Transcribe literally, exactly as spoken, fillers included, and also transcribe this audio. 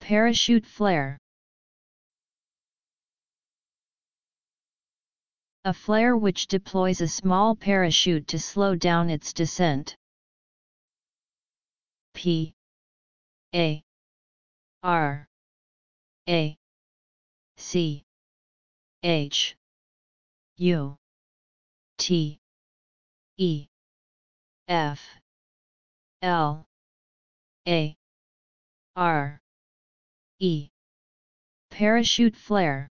Parachute flare. A flare which deploys a small parachute to slow down its descent. P A R A C H U T E F L A R E. Parachute flare.